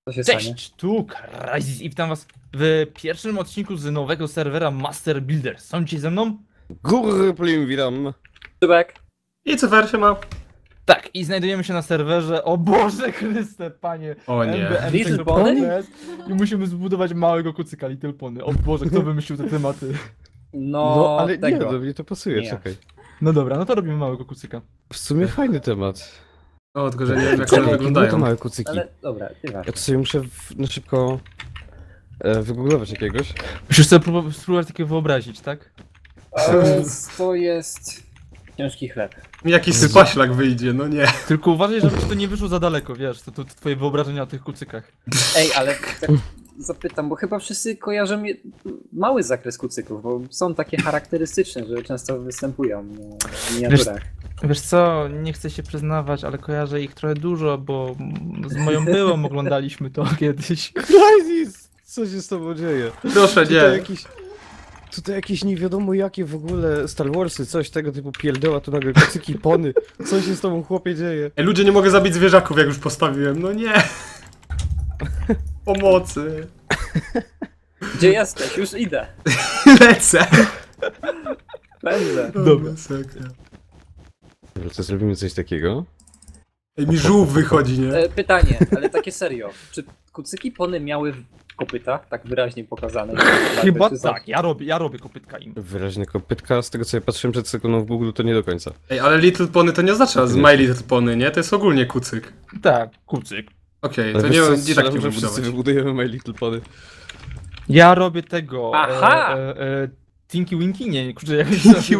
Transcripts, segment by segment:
Co się stanie? Cześć, tu Crysis i witam was w pierwszym odcinku z nowego serwera Master Builder. Są dzisiaj ze mną? Gurplim, witam. Tybek. I co wersja ma? Tak, i znajdujemy się na serwerze, o Boże Chryste, panie, O nie. Little Pony? i musimy zbudować małego kucyka Little Pony. O Boże, kto wymyślił te tematy? No, ale nie, tego. do mnie to pasuje, Nie. czekaj. No dobra, no to robimy małego kucyka. W sumie fajny temat. O, tylko że nie wiem jak Co, one jakie były to wyglądają. małe kucyki? Ale dobra, Ja nieważne. to sobie muszę na szybko wygooglować jakiegoś. Musisz sobie spróbować takiego wyobrazić, tak? To jest ciężki chleb. Mi jakiś sypaślak wyjdzie, no nie. Tylko uważaj, żeby ci to nie wyszło za daleko, wiesz, to twoje wyobrażenia o tych kucykach. Ej, ale tak zapytam, bo chyba wszyscy kojarzą mały zakres kucyków, bo są takie charakterystyczne, że często występują w miniaturach. Wiesz co, nie chcę się przyznawać, ale kojarzę ich trochę dużo, bo z moją byłą oglądaliśmy to kiedyś. Crysis! Co się z tobą dzieje? Proszę, nie. Tutaj jakieś nie wiadomo jakie w ogóle Star Warsy, coś tego typu pierdoła, tu nagle kucyki, pony. Co się z tobą chłopie dzieje? Ej, ludzie, nie mogę zabić zwierzaków, jak już postawiłem, no nie. Pomocy. Gdzie jesteś? Już idę. Lecę. Pędzę. Dobra. Masakra. Dobra, to zrobimy coś takiego. Ej, mi żółw wychodzi, nie? Pytanie, ale takie serio. Czy kucyki pony miały kopyta, tak wyraźnie pokazane? Chyba Czy tak, ja robię kopytka im. Wyraźne kopytka, z tego co ja patrzyłem przed sekundą w Google, to nie do końca. Ej, ale Little Pony to nie oznacza z My Little Pony, nie? To jest ogólnie kucyk. Tak, kucyk. Okej, Ale to wiesz nie, co, nie tak strzelam, nie że wszyscy wybudować. wybudujemy My Little Pony. Ja robię tego. Aha! Tinky Winky? Nie, kurczę, jakoś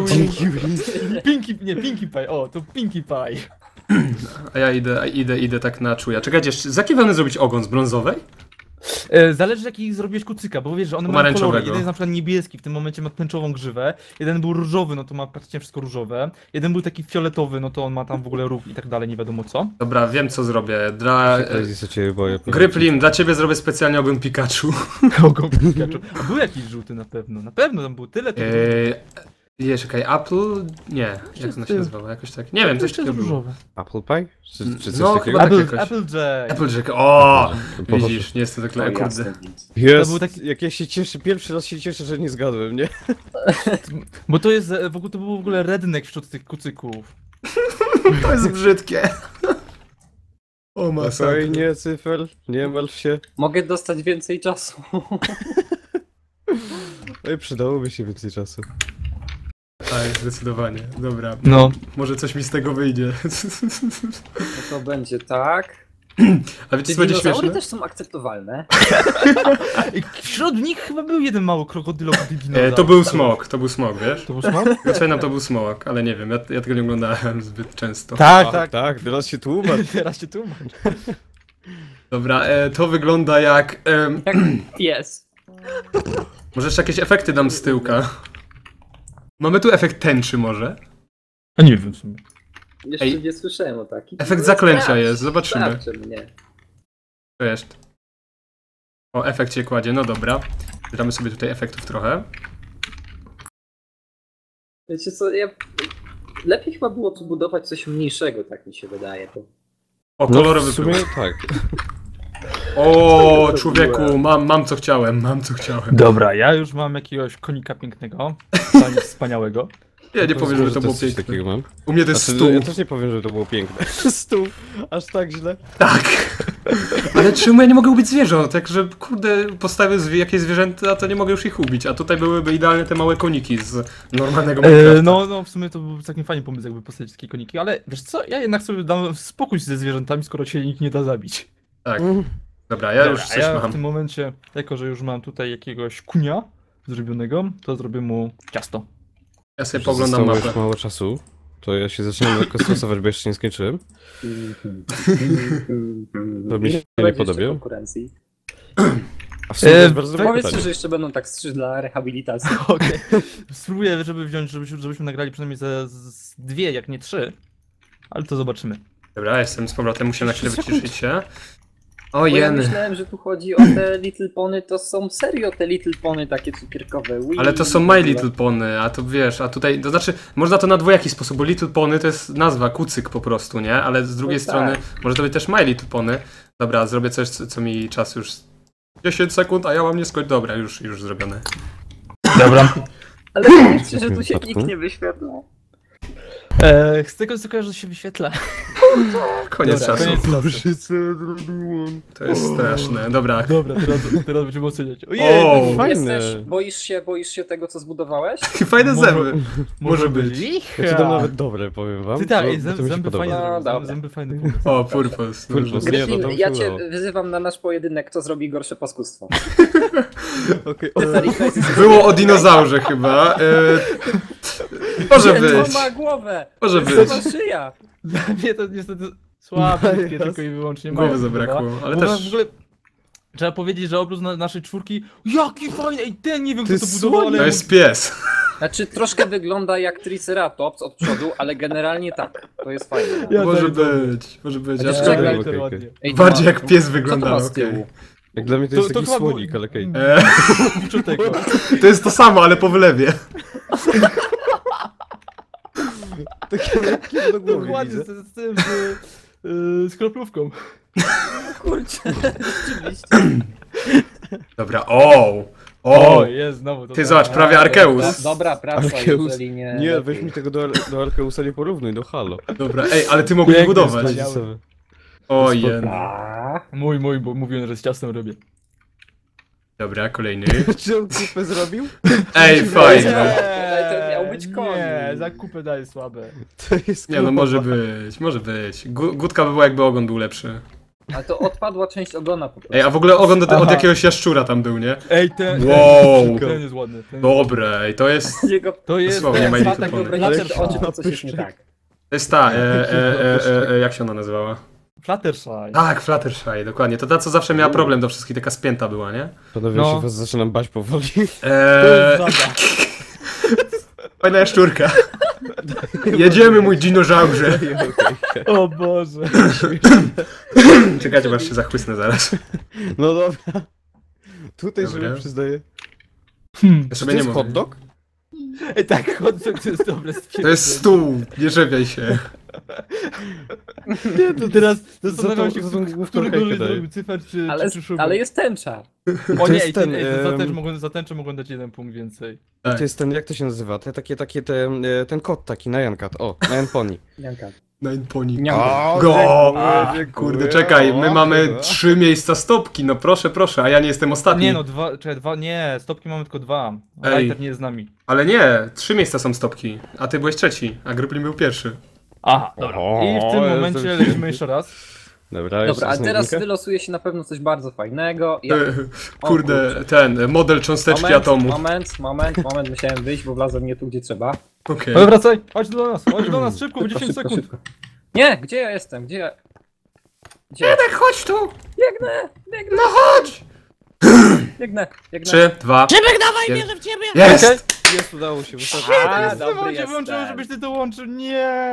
Pinkie Pie, o, to Pinkie Pie. A ja idę tak na czuja. Czekajcie, z jakiej wełny zrobić ogon? Z brązowej? Zależy jaki zrobiłeś kucyka, bo wiesz, że one mają Pomarańczowego. kolory. Jeden jest na przykład niebieski, w tym momencie ma tęczową grzywę. Jeden był różowy, no to ma praktycznie wszystko różowe. Jeden był taki fioletowy, no to on ma tam w ogóle róg i tak dalej, nie wiadomo co. Dobra, wiem co zrobię. Dla... Crysis, o ciebie boję. Gryplim, dla ciebie zrobię specjalnie ogon Pikachu. Ogon Pikachu. A był jakiś żółty na pewno. Na pewno tam było tyle tych Czekaj, Apple? Nie, jak ona się nazywa? Jakoś tak. Nie wiem, coś jeszcze takiego jest było. różowe. Apple Pie? Czy coś No, takiego? chyba tak jakoś. Applejack. Applejack, o! Boże. Widzisz, nie jest to tak kurde. Jest, To był taki- jak ja się cieszę, pierwszy raz się cieszę, że nie zgadłem, nie? Bo to jest, w ogóle to był w ogóle redneck wśród tych kucyków. To jest brzydkie. O Spokojnie, cyfer, nie martw się. Mogę dostać więcej czasu. Oj, przydałoby się więcej czasu. Tak, zdecydowanie. Dobra. No. Może coś mi z tego wyjdzie. No to będzie tak. A wiecie Czy co będzie dinozaury śmieszne? też są akceptowalne? I wśród nich chyba był jeden mały krokodylowy dinozaur. To był smok, wiesz? To był smok? Pamiętam, to był smok, ale nie wiem, ja tego nie oglądałem zbyt często. Tak. Tak, teraz się tłumacz. Teraz się tłumacz. Dobra, to wygląda jak... Jak pies. może jeszcze jakieś efekty dam z tyłka. Mamy tu efekt tęczy może? A nie wiem w sumie. Jeszcze Ej. nie słyszałem o takim. Efekt zaklęcia jest, zobaczymy. Mnie. To jest. O, efekt się kładzie, no dobra. Damy sobie tutaj efektów trochę. Wiecie co, lepiej chyba było tu budować coś mniejszego, tak mi się wydaje. Bo... O, No, kolorowy w sumie próg. tak. O, człowieku, mam co chciałem. Dobra, ja już mam jakiegoś konika pięknego, pani wspaniałego. Ja nie powiem, że to było coś piękne. takiego mam. U mnie to jest Znaczy, stół. ja też nie powiem, że to było piękne. Stół, aż tak źle. Tak. Ale czemu ja nie mogę ubić zwierząt? Także, kurde, postawię jakieś zwierzęta, to nie mogę już ich ubić. A tutaj byłyby idealne te małe koniki z normalnego Minecrafta. No, w sumie to był całkiem fajny pomysł, jakby postawić takie koniki, ale wiesz co, ja jednak sobie dam spokój ze zwierzętami, skoro się nikt nie da zabić. Tak. Dobra, ja już Dobra, coś ja w mam. tym momencie, jako że już mam tutaj jakiegoś kunia zrobionego, to zrobię mu ciasto. Ja sobie Zostało poglądam mapę. już mało czasu. To ja się zaczynam lekko stresować, bo jeszcze nie skończyłem. To mi się nie Będzie podoba. jeszcze konkurencji. A w sumie to jest bardzo dobre Powiedzcie, pytanie. że jeszcze będą tak strzyż dla rehabilitacji. Okej. Spróbuję, żeby wziąć, żebyśmy nagrali przynajmniej z dwie, jak nie trzy. Ale to zobaczymy. Dobra, jestem z powrotem, musiałem na chwilę wyciszyć się. O Bo ja jeny. myślałem, że tu chodzi o te Little Pony, to są serio te Little Pony takie cukierkowe. Ale to są My Little Pony, a to wiesz, a tutaj, to znaczy, można to na dwojaki sposób, bo Little Pony to jest nazwa, kucyk po prostu, nie? Ale z drugiej No tak. strony, może to być też My Little Pony. Dobra, zrobię coś, co mi czas już... 10 sekund, a ja mam nie skończyć. Dobra, już zrobione. Dobra. Ale wiecie, że tu się nikt nie wyświetla. Z tego co kojarzę, to się wyświetla. Koniec Dobra, czasu. koniec czasu. Boże, co ja zrobiłem? To jest straszne. Dobra. Dobra, teraz będziemy oceniać. O! Ojej! Fajne. Jesteś, boisz się tego, co zbudowałeś? Fajne zęby. Może być. Ja ci dam nawet dobre, powiem wam. Ty tak, bo- ej, bo to mi się zęby podoba. fajne, No, dobra. zęby fajne pomysł. O, purpose. Purpose. Nie, Griffin, no to ja cię było. wyzywam na nasz pojedynek, kto zrobi gorsze paskudstwo. Okej, Było o dinozaurze chyba. Może być. To ma głowę! Może To być. ma szyja! Dla mnie to niestety słabutkie Jas. tylko i wyłącznie. Głowy mało zabrakło, podoba. ale Bo też- w ogóle trzeba powiedzieć, że oprócz naszej czwórki, jaki fajny, ej ten nie wiem To kto to jest budował, słoń. ale... To jest pies. Znaczy, troszkę wygląda jak Triceratops od przodu, ale generalnie tak. To jest fajne. Ja Może tak dobrze. być. Może być. Ale Ja czekaj, spróbuję. Lighter okej, ładnie. Ej, to Bardziej ma- jak pies Co to wygląda. ma z okej. tyłu? Jak dla mnie to jest To taki chyba był- słonik, ale okej. Biczutego. To jest to samo, ale po wylewie. Takie lekkie do głowy Dokładnie, widzę. z tym, z kroplówką. Kurczę, rzeczywiście. Dobra, o! O, jest znowu to. Ty tak. zobacz, prawie Arkeus. Dobra praca, Arkeus. jeżeli nie... Nie, lepiej. weź mi tego do Arkeusa nie porównuj, no halo. Dobra, ej, ale ty mogłeś Piękny budować. wspaniały. Ojej. A, Mój, bo mówiłem, że z ciastem robię. Dobra, kolejny. Czy on kupę zrobił? Ej, fajne. Ale to miał być koń. Nie, za kupę daje słabe. To jest Nie no, kupa. może być, może być. Gutka by była jakby ogon był lepszy. A to odpadła część ogona po prostu. Ej, a w ogóle ogon od Aha. jakiegoś jaszczura tam był, nie? Ej, ten Wow. ten jest ładny. Ten Dobre, ej, to jest... Jego To jest... Dosłownie, ma jak elity tak pony. wyobrazicie te Ale oczy, to coś jest nie pyszczek. tak. To jest ta, jak się ona nazywała? Fluttershy. Tak, Fluttershy, dokładnie. To ta, co zawsze miała problem do wszystkich, taka spięta była, nie? Panowie, No. się was zaczynam bać powoli. To jest żaba. Fajna jaszczurka. Jedziemy, mój dinożaurze. O Boże. Czekajcie, aż się zachłysnę zaraz. No dobra. Tutaj Dobra. sobie przyznaję. Ja Czy sobie to nie jest mogę. hot dog? Ej, tak, hot dog to jest dobre To jest stół, nie żewiaj się. Nie, to teraz zastanawiam się, za tą główką który hejkę gorzej daje. zrobił, cyfer czy Ale, szubę. ale jest tęcza. O To nie, jest ej, ten, za tęczę mogą dać jeden punkt więcej. Tak. To jest ten, jak to się nazywa? Ten kot taki, Nyan Cat. O, Nyan Pony. Janka. Nine pony. Niamka. Go! dziękuję. Kurde, czekaj, my mamy 3 miejsca stopki, no proszę, a ja nie jestem ostatni. Nie no, dwa, nie, stopki mamy tylko 2. Ej. Lighter nie jest z nami. Ale nie, 3 miejsca są stopki, a ty byłeś trzeci, a Gruplin był pierwszy. Aha, dobra. I w tym O, momencie jestem- lecimy jeszcze raz. Dobra, Dobra, a jeszcze teraz snajpinkę? wylosuje się na pewno coś bardzo fajnego. Ja... O Kurde, kurczę. ten, model cząsteczki atomu. Moment, musiałem wyjść, bo wlazłem nie tu, gdzie trzeba. Okej. No wracaj, chodź do nas, szybko, bo 10 Szybko, sekund. szybko. Nie, gdzie ja jestem? Gdzie ja... Gdzie? Tak, chodź tu! Biegnę! No chodź! Biegnę! 3, 2, Szybek, dawaj, Jest. wierzę w ciebie! jest! Okej. Jest, udało się, wystarczy. A, Jest, dobry się jestem. wyłączyło, żebyś ty dołączył. Nie.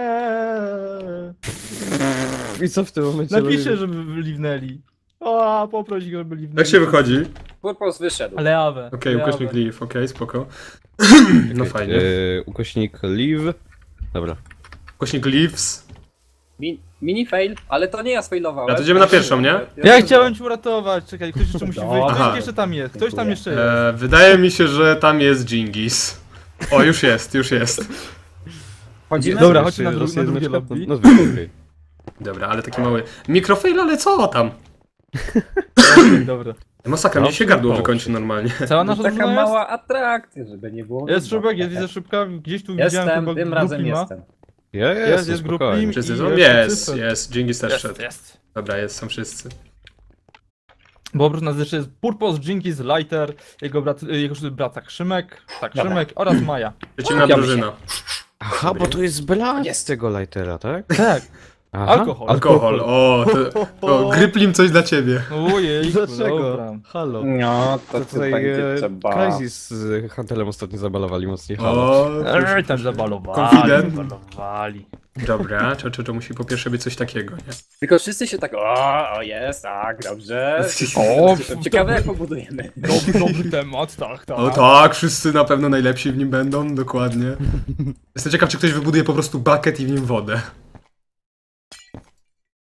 I co w tym momencie Napiszę, robimy? żeby liwnęli. O, poproś go, żeby liwnęli. Jak się wychodzi? Purpose wyszedł. Ale awę. Okej, ale ukośnik awę. leave, okej, spoko. No fajnie. Ukośnik leave. Dobra. Ukośnik leaves. Mini fail, ale to nie ja sfailowałem. A to idziemy na pierwszą, nie? Ja chciałem cię uratować, czekaj, ktoś jeszcze musi Dobra. wyjść. Aha. Ktoś jeszcze tam jest, ktoś tam jeszcze jest. Wydaje mi się, że tam jest Jingis. O, już jest. Chodzimy? Dobra, Jeszcze chodźcie na raz drugie jeden lobby. No zwykle, okej. Dobra, ale taki mały mikrofail, ale co tam? Dobra. Masakra, No, mi się gardło przydało wykończy się. normalnie. Cała nasza Taka drużyna jest? mała atrakcja, żeby nie było. Jest nudno. szybek, jest, widzę szybka, gdzieś tu widziałem Jestem, chyba tym razem Gruplima. jestem. Jest spokojnie. Gruplin. Wszyscy I są? jeszcze cyfer. Jest, Jingis też szedł. Jest. Dobra, są wszyscy. Bo oprócz nas jeszcze jest Purpose, Jinkis, Lighter, jego brat tak Szymek, Szymek oraz Maja. Przeciwna Chciałby drużyna. Aha, bo to jest blat Jest. z tego lightera, tak? Tak. Aha. Alkohol. Alkohol, to Gryplim coś dla ciebie. Ojej, Dlaczego? dobra. Halo. No, to To tutaj będzie trzeba. Crysis z Hantelem ostatnio zabalowali mocniej. Halo. O, Ej, tam zabalowali. Confident. Zabalowali. dobra, to musi po pierwsze być coś takiego, nie? Tylko wszyscy się tak, o jest, tak, dobrze. O, Ciekawe jak pobudujemy. Dobry temat, tak. O tak, wszyscy na pewno najlepsi w nim będą, dokładnie. Jestem ciekaw, czy ktoś wybuduje po prostu bucket i w nim wodę.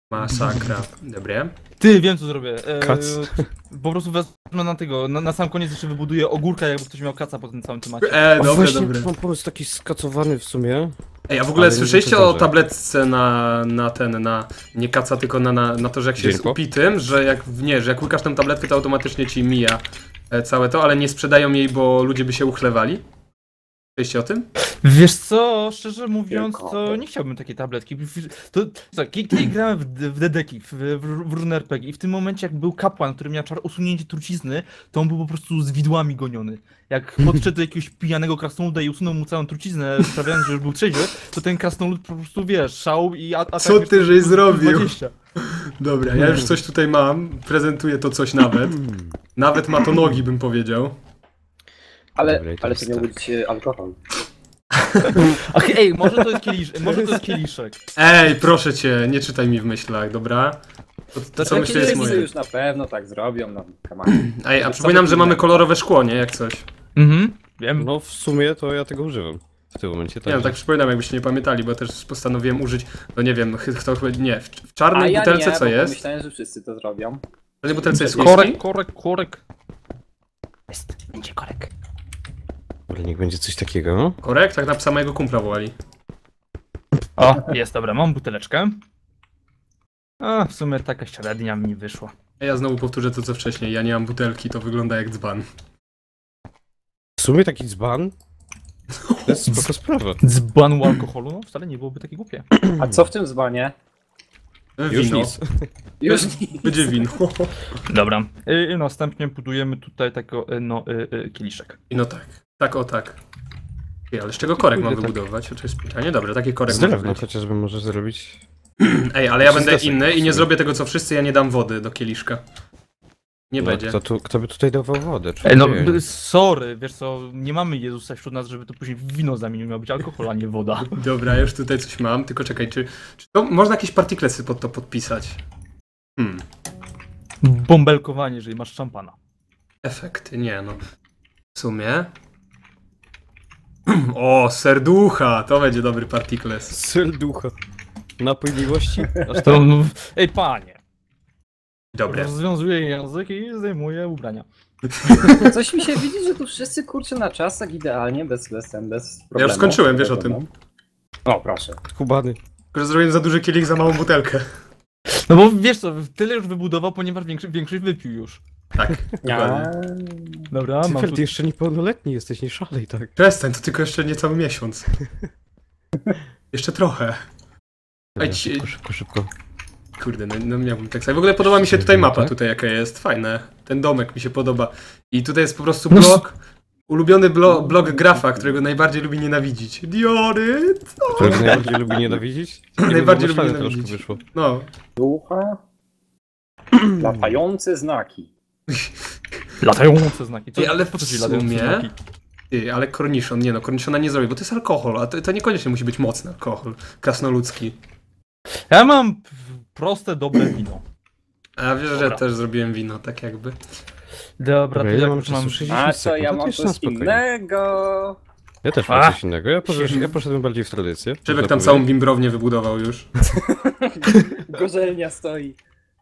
Masakra. Dobre. Ty, wiem co zrobię. Kac. Po prostu wezmę na tego, na sam koniec jeszcze wybuduję ogórka, jakby ktoś miał kaca po tym całym temacie. A Dobre, właśnie, dobre. mam pomysł taki skacowany w sumie. Ej, a w ogóle Ale nie słyszeliście wiem, o czy tabletce na nie kaca, tylko na to, że jak się jest Dzień po? upitym, że że jak łykasz tę tabletkę, to automatycznie ci mija całe to, ale nie sprzedają jej, bo ludzie by się uchlewali? Słyszeliście o tym? Wiesz co, szczerze mówiąc, Tylko. to nie chciałbym takiej tabletki. To tak, kiedyś grałem w dedeki, w różne RPG i w tym momencie jak był kapłan, który miał czar usunięcie trucizny, to on był po prostu z widłami goniony. Jak podszedł do jakiegoś pijanego krasnoluda i usunął mu całą truciznę, sprawiając, że już był trzeźwy, to ten krasnolud po prostu, wiesz, szał i atak... Co ty żeś zrobił? 20. Dobra, ja już coś tutaj mam, prezentuję to coś nawet. Nawet ma to nogi, bym powiedział. Ale Dobra, i to teraz miał tak. być alkohol. Ach, ej, może to jest kieliszek. Ej, proszę cię, nie czytaj mi w myślach, dobra? To co Takie myślę jest wszyscy moje. już na pewno tak zrobią na kamerze. Ej, a Co przypominam, wy że mamy innego? kolorowe szkło, nie? Jak coś. Mhm, wiem. No w sumie to ja tego używam. W tym momencie Nie no, tak przypominam, jakbyście nie pamiętali, bo też postanowiłem użyć, no nie wiem, kto chyba, nie, w czarnej A ja butelce nie, co bo jest? myślałem, że wszyscy to zrobią. W czarnej butelce jest Korek. Jest, będzie korek. Ale niech będzie coś takiego, no. Korek? Tak na samego kumpla wołali. O, jest, dobra, mam buteleczkę. A, w sumie taka średnia mi wyszła. A ja znowu powtórzę to co wcześniej, ja nie mam butelki, to wygląda jak dzban. W sumie taki dzban. To jest spoko sprawa. Dzbanu alkoholu, no wcale nie byłoby takie głupie. A co w tym dzbanie? Już Wino. nic. Już nic. Będzie wino. Dobra. I następnie budujemy tutaj takiego, kieliszek. I no tak. Tak o tak. Ej, ale z czego korek mam Kurde, tak. wybudować? To jest pytanie. Dobrze, taki korek Z może drewna być. chociażby może zrobić. Ej, ale ja Czy z będę desek inny i nie w sumie? zrobię tego co wszyscy, ja nie dam wody do kieliszka. Nie No, będzie. kto by tutaj dawał wodę? Ej, no, Człowiek. sorry, wiesz co, nie mamy Jezusa wśród nas, żeby to później w wino zamienił, miał być alkohol, a nie woda. Dobra, już tutaj coś mam, tylko czekaj, czy to można jakieś partiklesy pod to podpisać? Bąbelkowanie, jeżeli masz szampana. Efekty, nie no. W sumie... O, serducha! To będzie dobry partikles. Serducha. Napój miłości? Aż To, no, ej panie, Dobre. rozwiązuję język i zdejmuję ubrania. Coś mi się widzi, że tu wszyscy kurczę na czasach idealnie, bez problemu. Ja już skończyłem, wiesz o tym. O, proszę. Kubany. Tylko, że zrobiłem za duży kielich, za małą butelkę. No bo wiesz co, tyle już wybudował, ponieważ większość wypił już. Tak, dokładnie. Dobra, mam Ty tu... jeszcze niepełnoletni jesteś, nie szalej tak. Przestań, to tylko jeszcze niecały miesiąc. Jeszcze trochę. Dobra, Ej, szybko. Kurde, no miałbym tak samo. W ogóle podoba mi się tutaj mapa, Tak? tutaj jaka jest, fajne. Ten domek mi się podoba. I tutaj jest po prostu blok, ulubiony blok grafa, którego najbardziej lubi nienawidzić. Dioryt! Którego najbardziej lubi nienawidzić? Najbardziej lubi troszkę nienawidzić. wyszło. No, Ducha. Latające znaki. Latające znaki. Co, Ej, ale po co w ci latające sumie- znaki? ty, ale korniszon, nie no, korniszona nie zrobię, bo to jest alkohol, a to niekoniecznie musi być mocny alkohol, krasnoludzki. Ja mam proste, dobre wino. A wiesz, że Dobra. też zrobiłem wino, tak jakby. Dobra, to ja jak mam już mam... czasu 60 A co sekund, ja no to mam jeszcze na coś spokojnie. innego? Ja też mam coś innego. Ja poszedłem bardziej w tradycję. Człowiek można tam całą powiedzieć. bimbrownię wybudował już. Gorzelnia stoi.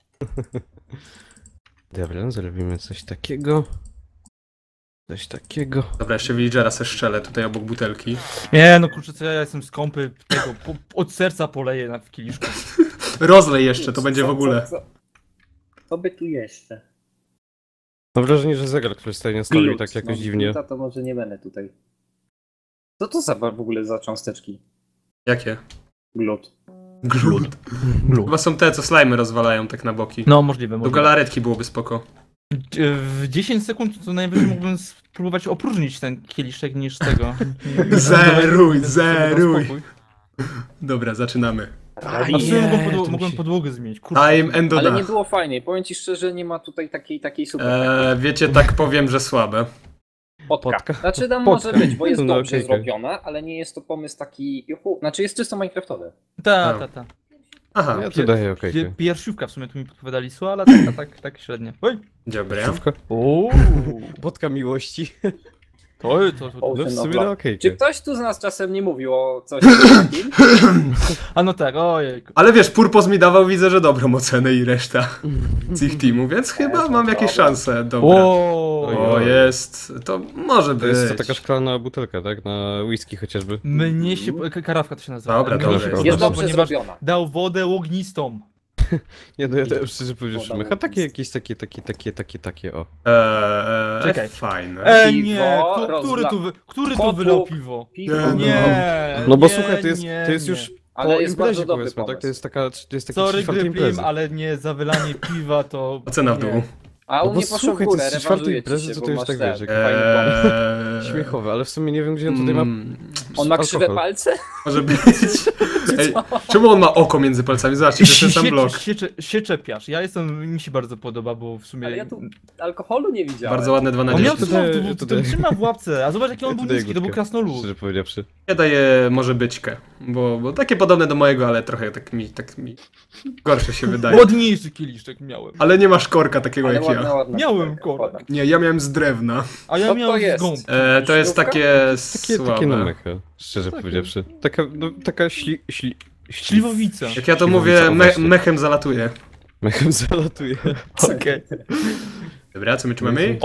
Dobra, zrobimy coś takiego. Coś takiego. Dobra, jeszcze villagera se szczelę tutaj obok butelki. Nie no kurczę, co ja jestem skąpy, tego, od serca poleję w kieliszku. Rozlej jeszcze, to będzie w ogóle. Co by tu jeszcze? Mam wrażenie, że zegar, który stoi na stole i Glut. tak jakoś No, dziwnie. gluta to może nie będę tutaj. Co to za w ogóle za cząsteczki? Jakie? Glut. Glut. Chyba są te, co slimy rozwalają tak na boki. No możliwe, Do możliwe. galaretki byłoby spoko. W 10 sekund to najwyżej mógłbym spróbować opróżnić ten kieliszek niż tego. Zeruj, Daj zeruj. spokój. Dobra, zaczynamy. A w sumie to mi mogłem się- podłogę zmienić. Kurczę. Time and Ale nie done. było fajniej. Powiem ci szczerze, nie ma tutaj takiej super Wiecie, tak powiem, że słabe. potka. Potka. Znaczy tam Potka. może być, bo jest No, dobrze okej. zrobiona, ale nie jest to pomysł taki... Juhu. Znaczy jest czysto minecraftowy. Ta. Aha, Ja tu daję okejkę. Piersiówka w sumie tu mi podpowiadali słowa, ale tak średnio. Oj. dobra. Słówka. Uuu. Botka miłości. To. No w Ocean of sumie Love. no okej. Czy ktoś tu z nas czasem nie mówił o coś takim? A no tak, ojej. Ale wiesz, Purpos mi dawał, widzę, że dobrą ocenę i reszta z ich teamu, więc chyba no mam jakieś dobra. szanse. Dobra. O, jest. To może To jest to być. taka szklana butelka, tak? Na whisky chociażby. Mnie się... Karawka to się nazywa. Dobra, Mnie dobra, się dobra. Jest podoba, dobrze ponieważ zrobiona. dał wodę ognistą. Nie, no ja też szczerze powiedziawszy, Woda mecha takie jest. jakieś takie, o. Czekaj. Fajne. Nie, Piwo który tu Kotłuk. wylał piwo? Piwo. Nie. No bo nie, słuchaj, to jest nie. już Ale po jest bardzo imprezie dobry powiedzmy, tak? pomysł. To jest taki Sorry, czwarty Grypim, imprezy. ale nie za wylanie piwa to... Ocena w nie. dół. A No u bo mnie poszło w słuchaj, to górę, jest czwarty rewanżuję ci imprezy, się, to bo ty już masz tak ten wiesz, jak fajny pomysł. Śmiechowe, ale w sumie nie wiem, gdzie on tutaj ma... On ma krzywe alkohol. palce? Może być. Ej, czemu on ma oko między palcami? Zobaczcie, to jest ten sam blok. Się czepiasz. Mi się bardzo podoba, bo w sumie... Ale ja tu alkoholu nie widziałem. Bardzo ładne 2 na On miał 10. Tutaj- trzyma w łapce, a zobacz jaki on był Tutaj niski, to był górkę, krasnolud. Szczerze powiedziawszy. Ja daję może byćkę, bo takie podobne do mojego, ale trochę tak mi gorsze się wydaje. Ładniejszy kieliszek miałem. Ale nie masz korka takiego Ale jak ładna, ja. ładna. Miałem korek. Nie, ja miałem z drewna. A ja Co to miałem jest? gąb. To jest Śrubka? takie Takie słabe. na mechę, szczerze powiedziawszy. Taka Śliwowica. Jak ja to Śliwowica, mówię, o właśnie. mechem zalatuje. Mechem zalatuje. Okej. Dobra, co my tu mamy?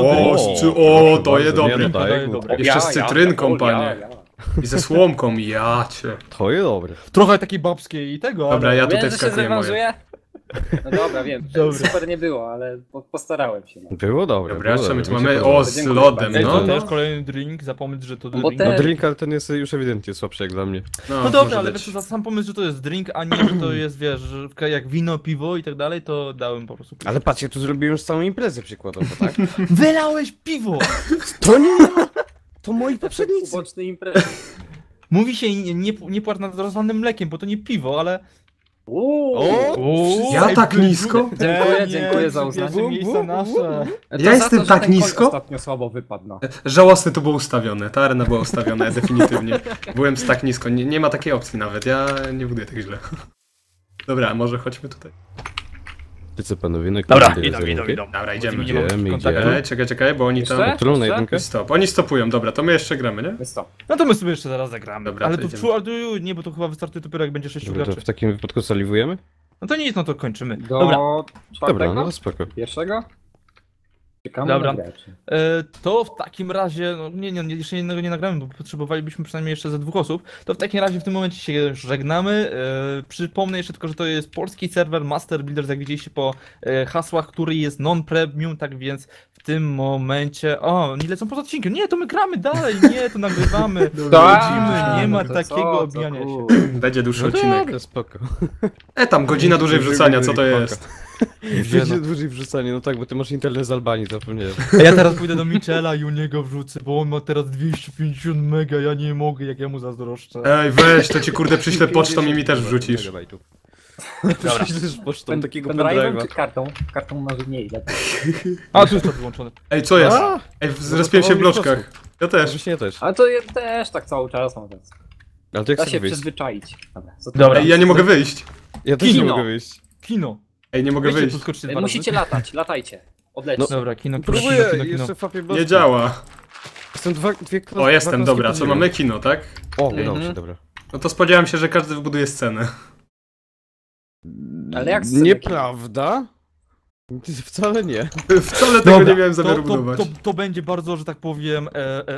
To jest bardzo, dobre. nie, no tak. Jeszcze z cytrynką, ja, panie. I ze słomką, ja cię. To jest dobre. Trochę takiej babskiej i tego, Dobra, ale... ja Wiem, tutaj że się wskakuję moje. zrewanżuję. No dobra, wiem. Dobra. Super nie było, ale postarałem się. No. Było dobre. Dobra, było co my dobre, tu mi się mamy? podoba. O, z Dziękuję lodem, Ej, bardzo. to no. też kolejny drink, zapomnieć, że to Bo drink. te- No drink, ale ten jest już ewidentnie słabszy jak dla mnie. No może dobra, ale być. wiesz, za sam pomysł, że to jest drink, a nie, że to jest, wiesz, że jak wino, piwo i tak dalej, to dałem po prostu piwo. Ale patrz, ja tu zrobiłem już całą imprezę przykładowo, tak? Wylałeś piwo! To nie ja! To moi poprzednicy! Uboczny imprez. Mówi się nie płacz nad rozlanym mlekiem, bo to nie piwo, ale... O! Ja tak nisko? Dziękuję za uznanie. Pierwsze miejsca nasze. To Ja za jestem to, że tak ten koń nisko? Ostatnio słabo wypadł, no. Żałosne to było ustawione, ta arena była ustawiona definitywnie. Byłem tak nisko, nie ma takiej opcji nawet, ja nie buduję tak źle. Dobra, może chodźmy tutaj. Ty co panowie, no Dobra, idą. Dobra, idziemy. Nie mam Idziemy, kontaktu. Czekaj, bo oni tam... Jeszcze? Którą na jedynkę? Stop, oni stopują, dobra, to my jeszcze gramy, nie? Jest to. No to my sobie jeszcze zaraz zagramy. Dobra, ale to to idziemy. nie, bo to chyba wystartuje dopiero jak będzie 6 Dobra, to graczy. w takim wypadku saliwujemy? No to nic, no to kończymy. Do Dobra, Dobra, czwartego? no spoko. Pierwszego? Czekamy Dobra. na graczy. to w takim razie, no jeszcze jednego nie nagramy, bo potrzebowalibyśmy przynajmniej jeszcze ze 2 osób. To w takim razie w tym momencie się już żegnamy. Przypomnę jeszcze tylko, że to jest polski serwer Master Builders, jak widzieliście po hasłach, który jest non-premium, tak więc w tym momencie... O, nie lecą poza odcinkiem. Nie, to my gramy dalej, nie, to nagrywamy. Wchodzimy, nie ma to takiego co, obijania się. Będzie dłuższy No odcinek. dobra, spoko. Tam godzina dłużej wrzucania, co to jest? Będzie dłużej wrzucanie, no tak, bo ty masz internet z Albanii, zapomniałem. A ja teraz pójdę do Michela i u niego wrzucę, bo on ma teraz 250 mega, ja nie mogę, jak ja mu zazdroszczę. Ej, weź, to ci kurde przyślę pocztą i mi też wrzucisz. Dobra. Przyślesz pocztą takiego Pendrive'em pendrive'a. czy kartą? Kartą może mniej, lepiej. A, tu jest to wyłączone. Ej, co jest? A! Ej, zrespiłem się w bloczkach. Ja też. Właśnie ja też. Ale to ja też tak cały czas mam. Więc Ale to jak da chcesz się wyjść? przyzwyczaić. Dobra, co to Dobra. Ej, ja nie mogę wyjść. Ja też nie Kino. mogę wyjść. Kino. Ej, nie mogę Weźcie wyjść. podskoczcie 2 Musicie razy. latać, latajcie. Odlećcie. Dobra, kino. Próbuję, jeszcze fapię blok. Nie działa. Są dwie O, jestem, dobra, co mamy? Kino, tak? O, udało Mhm. się, dobra. No to spodziewałem się, że każdy wybuduje scenę. Ale jak z Nieprawda? Wcale nie. Wcale tego nie miałem zamiaru budować. to będzie bardzo, że tak powiem,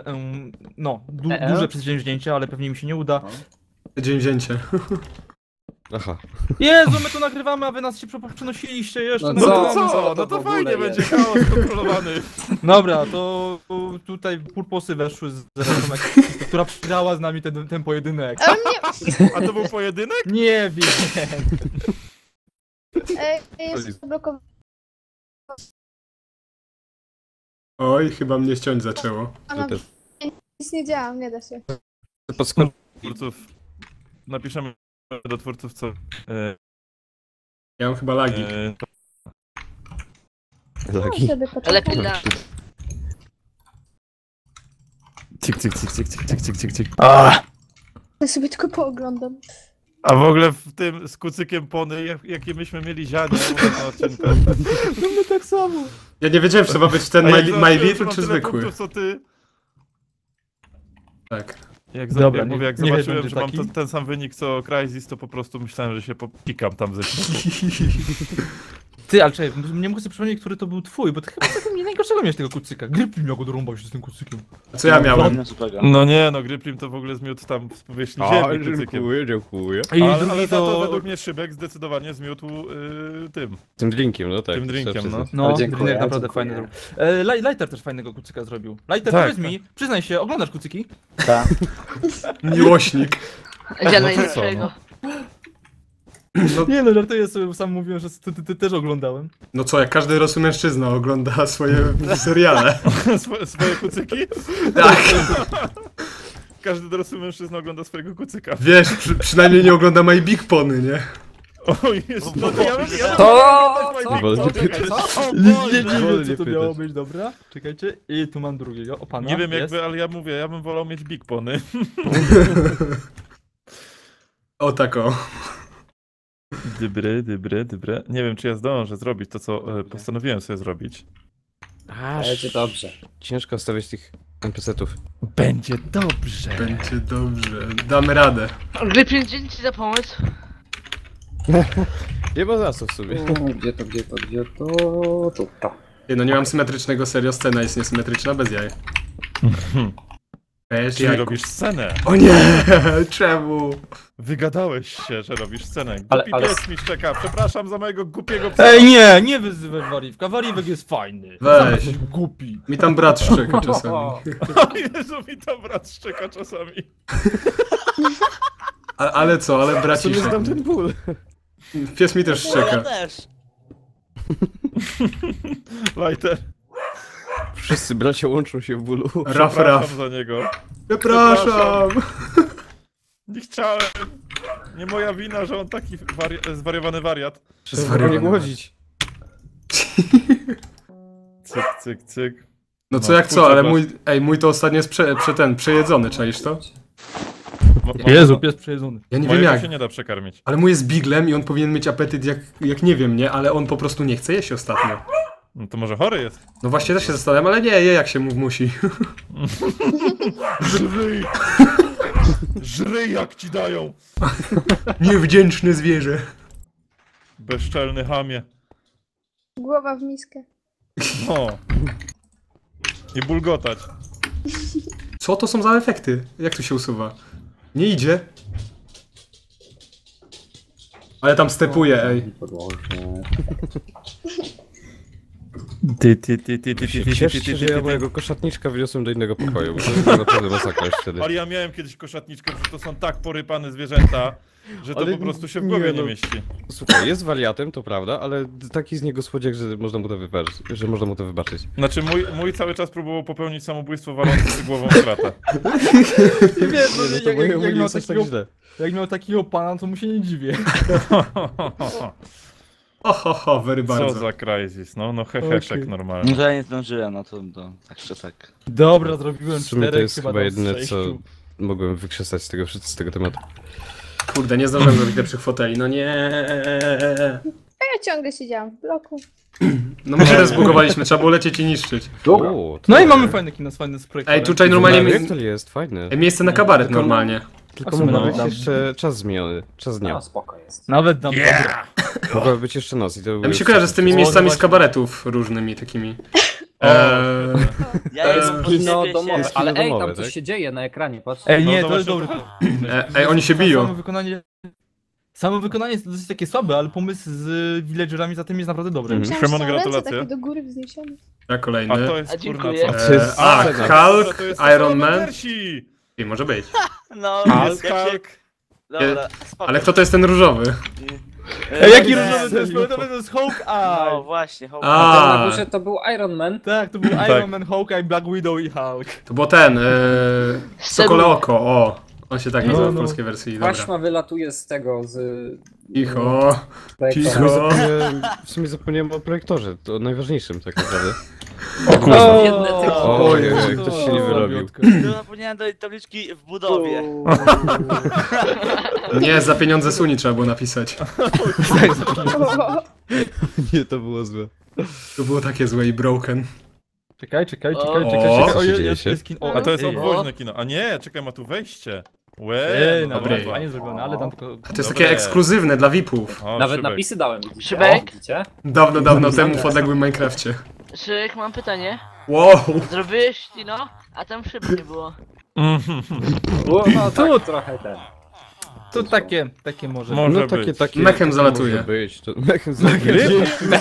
duże przedsięwzięcie, ale pewnie mi się nie uda. Dzień wzięcie. Aha. Jezu, my tu nagrywamy, a wy nas się przenosiliście jeszcze. No co? No to fajnie będzie chaos kontrolowany. Dobra, to tutaj purposy weszły z Remek, która przegrała z nami ten pojedynek. Ale mnie... A to był pojedynek? Nie wiem. Jest zablokowane. Oj, chyba mnie ściąć zaczęło. To też. Nic nie działam, nie da się. Podskocz. Twórców. Napiszemy do twórców, co. Ja mam chyba lagi. Lagi. Wtedy poczekam. Cyk. Ja sobie tylko pooglądam. A w ogóle w tym z kucykiem pony, jakie myśmy mieli zianie na odcinku. No my tak samo. Ja nie wiedziałem, czy to ma być ten A ja My zobaczyłem, że Little mam czy tyle zwykły. punktów, co ty. Tak. Dobra, Jak nie zobaczyłem, będzie że mam taki. ten sam wynik co Crysis, to po prostu myślałem, że się popikam tam ze śmiechu. Ty, ale czekaj, nie mogę sobie przypomnieć, który to był twój, bo ty chyba takiego nie najgorszego miałeś tego kucyka. Grypl miał go dorąbać się z tym kucykiem. Co ja miałem? No nie, no Gryplim to w ogóle zmiótł tam z powierzchni ziemi kucykiem. dziękuję. Ale za to według mnie Szybek zdecydowanie zmiótł tym. Tym drinkiem, no tak. Tym drinkiem, no. No, dziękuję, Drinek naprawdę dziękuję. fajny zrobił. Lighter też fajnego kucyka zrobił. Lighter, Tak, powiedz mi, przyznaj się, oglądasz kucyki? Miłośnik. Gdzie No to co, najlepszego? Nie no, żartuję sobie, bo sam mówiłem, że ty też oglądałem. No co, jak każdy dorosły mężczyzna ogląda swoje seriale. Swoje kucyki? Tak. Każdy dorosły mężczyzna ogląda swojego kucyka. Wiesz, przynajmniej nie ogląda My Big Pony, nie? Oj, jest, no to ja Co? Czekaj, co? Nie wolę wiem, co to nie miało pytać. być, dobra? Czekajcie, i tu mam drugiego, o pana, Nie wiem jest. jakby, ale ja mówię, ja bym wolał mieć Big Pony. O tak o. Dybre. Nie wiem, czy ja zdążę zrobić to, co postanowiłem sobie zrobić. Będzie dobrze. Ciężko stawiać tych NPC-ów. Będzie dobrze. Będzie dobrze. Damy radę. Grypin, dzięki za pomysł. Nie ma zasób sobie. Gdzie to? To. Nie, no nie mam symetrycznego, serio, scena jest niesymetryczna, bez jaj. Wiesz, Czyli jajku. robisz scenę. O nie! Czemu? Wygadałeś się, że robisz scenę. Ale- Głupi ale- pies mi szczeka. Przepraszam za mojego głupiego psa. Ej, nie wyzywaj Wariwka, Wariwek jest fajny. Weź. Głupi. Mi tam brat szczeka czasami. O Jezu, mi to brat szczeka czasami. Ale co, ale Co braci jest tam ten ból? Pies mi też szczeka. też. Lighter. Wszyscy bracia łączą się w bólu. Raf. Przepraszam za niego. Przepraszam! Nie chciałem. Nie moja wina, że on taki zwariowany wariat. Trzeba nie głodzić. Cyk, cyk, cyk. No co No, jak co, kurczę, ale masz. mój to ostatnio jest przejedzony, czaisz to? Jezu, pies przejedzony. Ja nie wiem Mojego jak, się nie da przekarmić. ale mój jest biglem i on powinien mieć apetyt jak nie wiem, nie? Ale on po prostu nie chce jeść ostatnio. No to może chory jest. No właśnie też się zastanawiam, ale nie, je jak się musi. Żryj! Żryj jak ci dają! Niewdzięczne zwierzę. Bezczelny chamie. Głowa w miskę. No. I bulgotać. Co to są za efekty? Jak to się usuwa? Nie idzie. Ale tam stepuje, ej. Cieszcie się, że ja mojego koszatniczka wyniosłem do innego pokoju, bo to jest naprawdę masakra już wtedy. Ale ja miałem kiedyś koszatniczkę, że to są tak porypane zwierzęta, że to Ale po prostu się w nie, głowie no. nie mieści. Słuchaj, jest wariatem, to prawda, ale taki z niego słodziak, że można mu to wybaczyć. Znaczy mój cały czas próbował popełnić samobójstwo waląc głową w kratę. Wiesz, no, Nie, to moje jak nie miał jest aż tak takiego, źle. jak miał takiego pana, to mu się nie dziwię. Ohoho, very Co bardzo. za Crysis, no heheszek Okej. normalnie. Że ja nie zdążyłem, no to także tak. Dobra, zrobiłem W sumie to 4, jest chyba tam z jedyne, 6. co mogłem wykrzesać z tego tematu. Kurde, nie zdążyłem zrobić lepszych foteli, no nie. A ja ciągle siedziałam w bloku. No my się też zbugowaliśmy, trzeba było lecieć i niszczyć. Dobra. O, No i to- mamy fajny kino, fajny z projektorem. Ej, tutaj normalnie Projektor jest fajny. miejsce na kabaret normalnie. Tylko A w sumie mogła no. być jeszcze czas zmieniony, czas dnia. No, spoko jest. Nawet dam Mogła być jeszcze noc i to Ja mi się kojarzy z tymi O, miejscami z właśnie. kabaretów różnymi takimi. Ja jestem Kino domowe, jest ale kino ej, domowe, tam coś tak? się dzieje na ekranie, patrz. Ej, No nie, to to jest właśnie- dobry. Ej, oni się biją. Samo wykonanie jest dosyć takie słabe, ale pomysł z villagerami za tym jest naprawdę dobry. Mhm. Myślałam, Szymon, że są ręce gratulacje. takie do góry wzniesione. Ja A kolejny. to jest A kurna dziękuję. co? To jest scena. Hulk, to jest Iron Man. Avengersi! I może być. No, Hulk, jak się... Hulk. Dobra, spoko. Ale kto to jest ten różowy? Ej, jaki Nie, różowy to jest? To jest No Hawkeye! właśnie, A ten na A, górze to był Iron Man. Tak, to był Tak. Iron Man, Hawkeye, Black Widow i Hulk. to było ten, Sokole Szczególnie. Oko, o. On się tak No, nazywa w no. polskiej wersji, dobra. Taśma wylatuje z tego, z Cicho. projektora. Cicho. W sumie zapomniałem o projektorze, to o najważniejszym tak naprawdę. O kurwa. Jedne tylko. Ojej, ktoś się nie wyrobił. Tu zapomniałem do tabliczki w budowie. Nie, za pieniądze Suni trzeba było napisać. Nie, to było złe. To było takie złe i broken. Czekaj. Co się dzieje Jest kin... A to jest ej. odwoźne kino. A nie, czekaj, ma tu wejście. Ej, no dobra, Dobry. fajnie zrobione, ale tam tylko... To jest Dobre. takie ekskluzywne dla VIP-ów. O, Nawet szybek. napisy dałem, widzicie? Szybek? Widzicie? Dawno temu w odległym Minecrafcie. Szyk, mam pytanie. Wow! Zrobiłeś Tino, a tam szyb nie było. No tak, trochę ten. To takie może. Może No być. takie Mechem takie zalatuje. może być, to mechem zalatuje.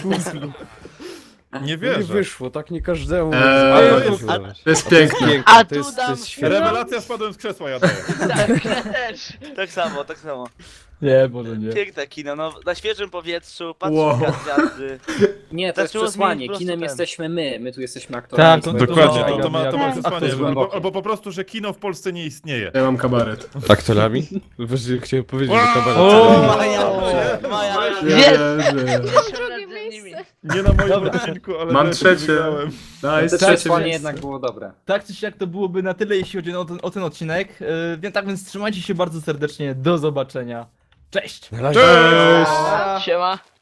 Nie Nie wierzę. wyszło, tak nie każdemu. To jest piękne. A To jest, tu to dam jest świetne. Rewelacja, spadłem z krzesła, ja daję. Tak, ja też. Tak samo, tak samo. Nie, może nie. Piękne kino, no na świeżym powietrzu, patrzę Wow. w gwiazdy. Nie, to jest Zaczęło przesłanie. zmienić po prostu Kinem ten. jesteśmy my tu jesteśmy aktorami. Tak, Dokładnie, No, to ma ja- przesłanie, to jest głębokie. albo po prostu, że kino w Polsce nie istnieje. Ja mam kabaret. Aktorami? Właśnie chciałem powiedzieć, że kabaret. O! Maja, Nie Jest. wierzę. Drugie miejsce. Nie na moim Dobra. odcinku, ale Mam też trzecie. wygrałem. Nice, To trzecie przesłanie miejsce. jednak było dobre. Tak czy siak to byłoby na tyle, jeśli chodzi o ten odcinek. Więc tak więc trzymajcie się bardzo serdecznie. Do zobaczenia. Cześć! Na razie. Cześć! Siema.